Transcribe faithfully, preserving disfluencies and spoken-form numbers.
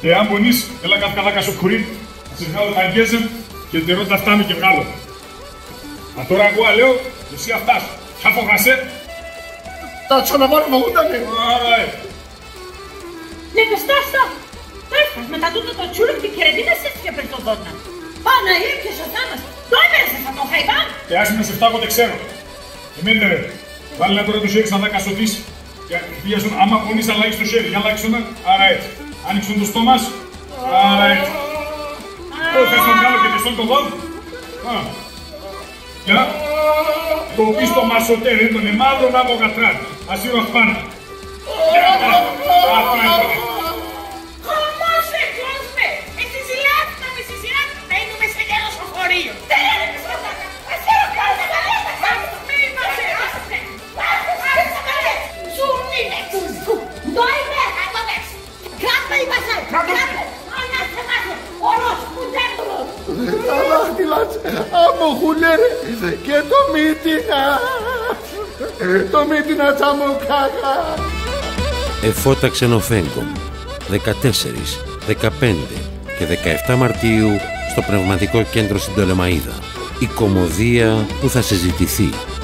Και αν πονείς, έλα κάτω καλά κασοκουρί, να σε βγάλω τα αγγέζεμ και την ρώτα φτάμε και βγάλω. Α, τώρα εγώ λέω, εσύ αυτάς. Θα φοβάσαι. Τα ξαναβάρουμε ούτανε. Άρα, ε. Ναι, πεστάστα. Πέστας, μετά τούτο το τσούρικ και κερδίνες έτσι και πριν τον δόνα. Παναγία και σωτάνας. Το έμερεσες από τον Χαϊβάν. Και άσε με σε φτά, εγώ δεν ξέρω. Εμέντε ρε. Βάλε τώρα το χέρι σαν να κασωτείς. Και πιέσουν, άμα πονείς αλλάξεις το χέρι. Για αλλάξουν, άρα έτσι. Άνοιξουν το στόμα σου. Άρα έτσι. Το θες να βγάλω και τεστόν το δόν. Για. Το πίστο μασοτέρ, είναι τον εμάδρο να από κατράν. Ασύρω αυτπάνα. Χαμός ρε κόσμε. Εσύ ζηλάφτα με συσυράκ. Μένουμε σε γεροσοφορείο. Δεν είναι σωτάνα. Ασύρω κάντε καλέτα. Μη είμαστε. Άσε καλές. Σου είναι του. Δόημε. Ακόμες. Κάτω είμαστε. Κάτω. Ανάστε μάθε. Ορός που τέμπλο. Τα δάχτυλα αμοχούνε ρε. Και το μύτινα. Το μύτινα τσαμοκάκα. Εφώταξεν ο Φέγκομ δεκατέσσερις, δεκαπέντε και δεκαεπτά Μαρτίου στο Πνευματικό Κέντρο στην Πτολεμαΐδα. Η κωμωδία που θα συζητηθεί.